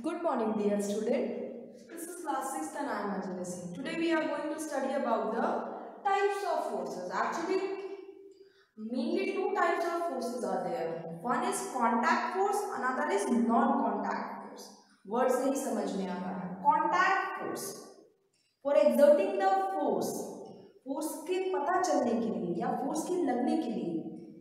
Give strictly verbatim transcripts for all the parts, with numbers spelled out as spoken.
Good morning, dear student. This is class sixth and I am Anjali Singh. Today we are going to study about the types of forces. Actually, mainly two types of forces are there. One is contact force, another is non-contact force. Word से ही समझ में आ रहा है. Contact force for exerting the force. Force के पता चलने के लिए या force के लगने के लिए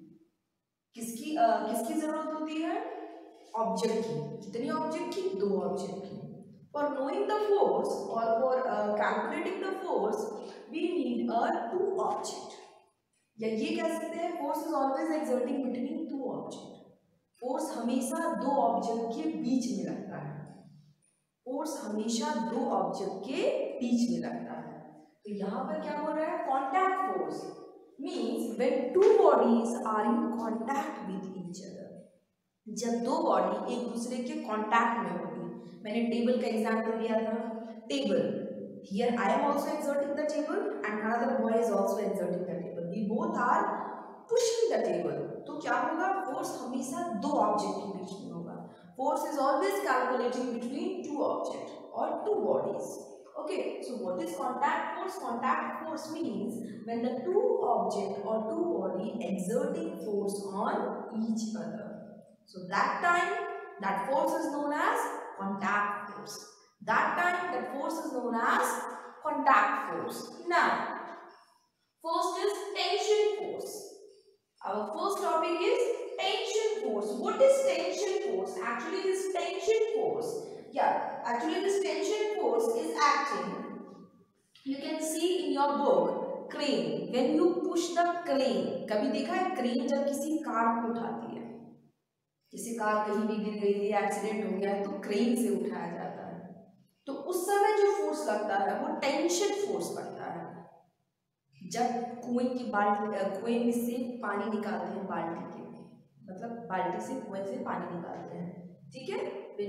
किसकी uh, किसकी जरूरत होती है? ऑब्जेक्ट की. कितनी ऑब्जेक्ट की? दो ऑब्जेक्ट की. फॉर नोइंग द फोर्स और for calculating the force we need a two object. या ये कह सकते हैं force is always exerting between two object. Force हमेशा दो ऑब्जेक्ट के बीच में लगता है. फोर्स हमेशा दो ऑब्जेक्ट के बीच में लगता है. तो यहाँ पर क्या बोल रहा है? Contact force means when two bodies are in contact with each other. जब दो बॉडी एक दूसरे के कांटेक्ट में होगी. मैंने टेबल का एग्जांपल दिया था. Table, here I am also exerting the table and another boy is also exerting the table. We both are pushing the table. तो क्या होगा? फोर्स हमेशा दो ऑब्जेक्ट के बीच में होगा. Force is always calculating between two object और two bodies. Okay, so what is contact force? Contact force means when the two object or two body exerting force on each other. So that time that force is known as contact force. That time that force is known as contact force. Now, first is tension force. Our first topic is tension force. What is tension force? Actually, this tension force, yeah, actually this tension force is acting. You can see in your book crane. When you push the crane, कभी देखा है crane जब किसी car को उठाती है? जैसे car कहीं भी गिर गई है, एक्सीडेंट हो गया है, तो क्रेन से उठाया जाता है. तो उस समय जो फोर्स लगता है वो टेंशन फोर्स लगता है. जब कुएं की बाल्टी कुएं से पानी निकालते हैं, बाल्टी के मतलब बाल्टी से कुएं से पानी निकालते हैं. ठीक है.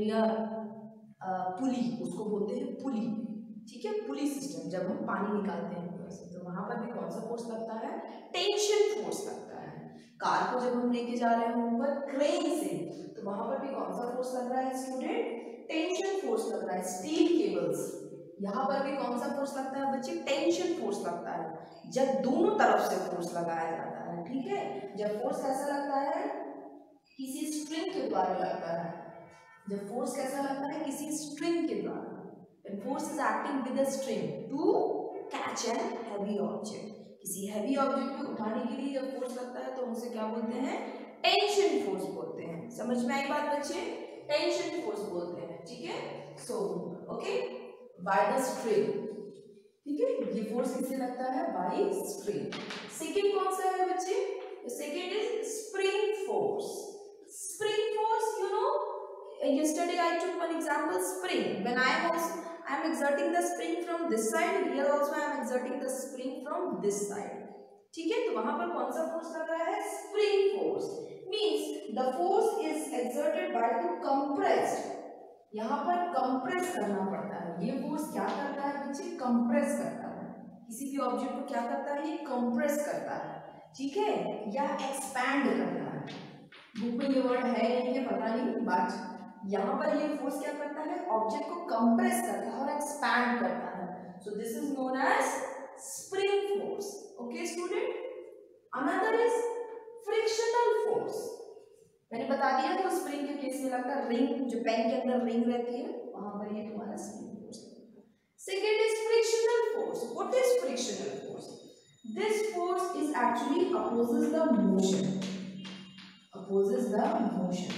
पुली, उसको बोलते हैं पुली. ठीक है, पुली सिस्टम. जब हम पानी निकालते हैं कुएं से, तो वहां पर भी कौन सा फोर्स लगता है? टेंशन फोर्स लगता है. कार को जब हम लेके जा रहे हैं ऊपर क्रेन से, तो वहां पर भी कौन सा फोर्स लग रहा है स्टूडेंट? टेंशन फोर्स लग रहा है. स्टील केबल्स, यहाँ पर भी कौन सा फोर्स लगता है बच्चे? टेंशन फोर्स लगता है. जब दोनों तरफ से फोर्स लगाया जाता है. ठीक है. जब फोर्स कैसा लगता है? किसी स्ट्रिंग के द्वारा लगता है. जब फोर्स कैसा लगता है? किसी स्ट्रिंग के द्वारा. When force is acting with a string to catch an heavy object. किसी हैवी ऑब्जेक्ट को उठाने के लिए जब फोर्स लगता है तो उसे क्या बोलते हैं? टेंशन फोर्स बोलते हैं. समझ में आई बात बच्चे? टेंशन फोर्स बोलते हैं. ठीक है. So okay, by the string. ठीक है. ये फोर्स किससे लगता है? Bye string. सेकंड कौन सा है बच्चे? Second is spring force. Spring force, you know, yesterday I took one example, spring. When I am also I am exerting the spring from this side, here also I am exerting the spring from this side. ठीक है. तो वहां पर कौन सा force लग रहा है? Spring force. Means the force is exerted by two compressed. यहाँ पर कंप्रेस करना पड़ता है. ये फोर्स क्या करता है बच्चे? कंप्रेस करता है. किसी भी ऑब्जेक्ट को क्या करता है? ये कंप्रेस करता है. ठीक है. या एक्सपैंड करता है. बुक में ये वर्ड है नहीं है, पता नहीं, बात यहाँ पर ये फोर्स क्या करता है? ऑब्जेक्ट को कंप्रेस करता है और एक्सपैंड करता है. So this is known as spring force. Okay student. Another is frictional force. मैंने बता दिया तो स्प्रिंग के केस में लगता है रिंग, जो पेन के अंदर रिंग रहती है, वहां पर ये तुम्हारा spring force. Second is frictional force. What is frictional force? This force is actually opposes the motion. Opposes the motion.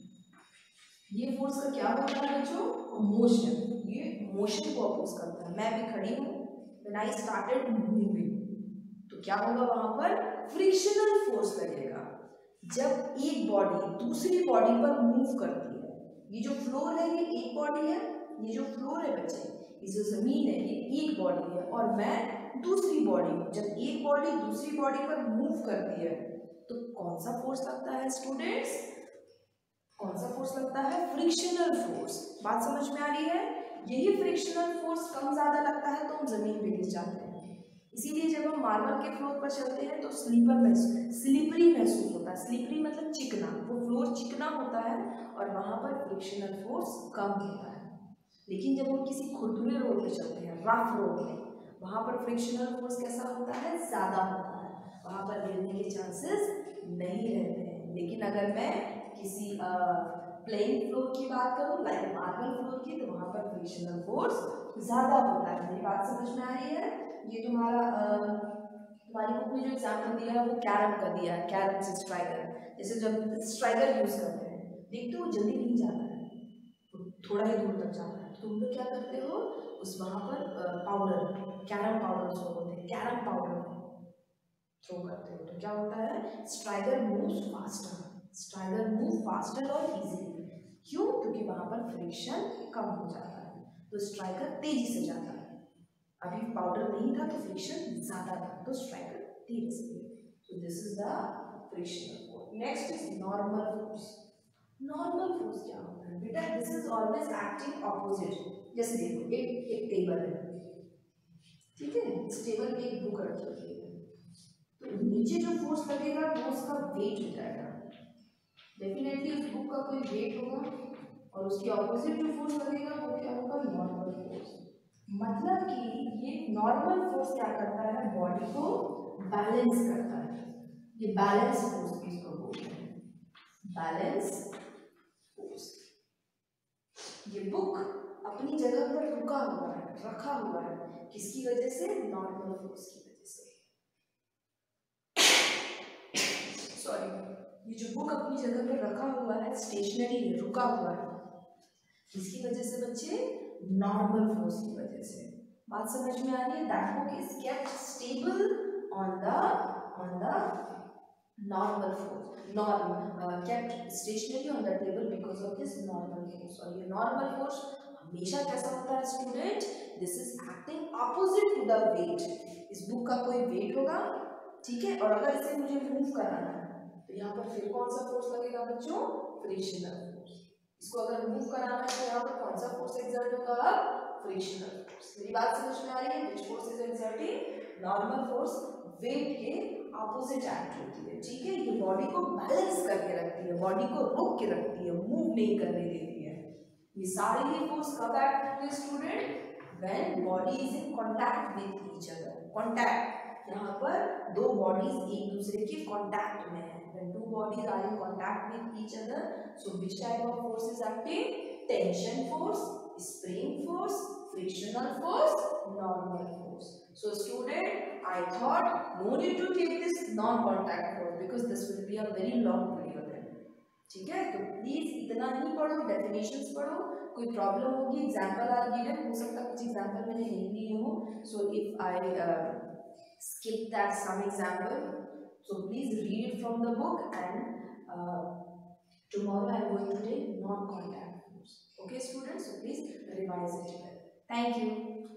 ये फोर्स का क्या होता है बच्चों? मोशन. ये मोशन को अपोज करता है. मैं भी खड़ी हूँ, व्हेन आई स्टार्टेड मूविंग, तो क्या होगा? वहां पर फ्रिक्शनल फोर्स लगेगा. जब एक बॉडी दूसरी बॉडी पर मूव करती है, ये जो फ्लोर है ये एक बॉडी है, ये जो फ्लोर है बच्चे, ये जो जमीन है ये एक बॉडी है और मैं दूसरी बॉडी हूँ. जब एक बॉडी दूसरी बॉडी पर मूव करती है तो कौन सा फोर्स लगता है स्टूडेंट्स? कौन सा फोर्स लगता है? Frictional force. बात समझ में आ रही है? यही फ्रिक्शनल फोर्स कम ज्यादा लगता है तो हम जमीन पे गिर जाते हैं. इसीलिए जब हम मार्बल के फ्लोर पर चलते हैं तो स्लीपर महसूस स्लिपरी महसूस होता है। स्लिपरी मतलब चिकना, वो फ्लोर चिकना होता है और वहाँ पर फ्रिक्शनल फोर्स कम होता है। लेकिन जब हम किसी खुरदुरे रोड पे चलते हैं, रफ रोड में, वहाँ पर फ्रिक्शनल फोर्स कैसा होता है, ज़्यादा होता है, वहाँ पर गिरने के चांसेस नहीं रहते हैं। लेकिन अगर मैं किसी प्लेन फ्लोर की बात करूँ, लाइक मार्बल फ्लोर की, तो वहाँ पर फ्रिक्शनल फोर्स ज़्यादा होता है। मेरी बात समझ में आ रही है? ये तुम्हारा तुम्हारी बुक में जो एग्जाम्पल दिया है वो कैरम का दिया है, कैरम से स्ट्राइकर। जैसे जब स्ट्राइकर यूज करते हैं, देखते हो जल्दी नहीं जाता है, तो थोड़ा ही दूर तक जाता है, तुम लोग क्या करते हो, उस वहाँ पर पाउडर, कैरम पाउडर जो होते हैं, कैरम पाउडर थ्रो करते हो, तो क्या होता है, striker moves faster, striker move faster और इजीली। क्यों? क्योंकि वहाँ पर फ्रिक्शन कम हो जाता है, तो स्ट्राइकर तेजी से जाता है। अभी पाउडर नहीं था तो फ्रिक्शन ज्यादा था, तो स्ट्राइकर धीरे से गया। So this is the frictional force. Next is normal force. Normal force क्या होता है बेटा? This is always acting opposite. जैसे देखो, एक एक टेबल है, ठीक है, इस टेबल पे एक बुक रखी हुई है, तो नीचे जो फोर्स लगेगा वो उसका वेट हो जाएगा। डेफिनेटली उस बुक का कोई वेट होगा, और उसके ऑपोजिट जो फोर्स लगेगा वो क्या होगा, नॉर्मल फोर्स। मतलब कि ये नॉर्मल फोर्स क्या करता है, बॉडी को बैलेंस करता है। ये बैलेंस फोर्स किसको बोलते हैं, बैलेंस फोर्स। ये बुक अपनी जगह पर रुका हुआ है, रखा हुआ है, किसकी वजह से, नॉर्मल फोर्स की वजह से। सॉरी, ये जो बुक अपनी जगह पर रखा हुआ है, स्टेशनरी है, रुका हुआ है, किसकी वजह से बच्चे, नॉर्मल फोर्स की वजह से। बात समझ में आ रही है? That book is kept stable on the on the normal force, normal kept stationary on the table because of this normal force. और ये नॉर्मल फोर्स हमेशा कैसा होता है student, this is acting opposite to the weight. इस book का कोई wait होगा, ठीक है, और अगर इसे मुझे मूव कराना है तो यहाँ पर फिर कौन सा फोर्स लगेगा बच्चों, फ्रिक्शनल फोर्स। इसको अगर मूव कराना है तो यहाँ पर कौन सा फोर्स एक्सर्ट होगा, फ्रिक्शनल फोर्स। मेरी बात समझ में आ रही है? Which force is exerting, normal force weight के ऑपोजिट एक्ट होती है, ठीक है। ये बॉडी को बैलेंस करके रखती है, बॉडी को रोक के रखती है, मूव नहीं करने देती है। ये सारे ही फोर्स कब एक्ट होते हैं student, when body is in contact with each other. Contact, यहाँ पर दो बॉडीज एक दूसरे के कांटेक्ट में है, when two bodies are in contact with each other, so which type of force is acting, tension force, spring force, frictional force, normal force. So student, I thought no need to take this non contact force because this will be a very long video then, ठीक है। तो please इतना ही पढ़ो, definitions पढ़ो, कोई problem होगी example are given, हो सकता है कुछ एग्जांपल मैंने नहीं दिए हो, so if I skip that some example, so please read it from the book, and uh, tomorrow I am going to take non-contact force. Okay students, so please revise it well. Thank you.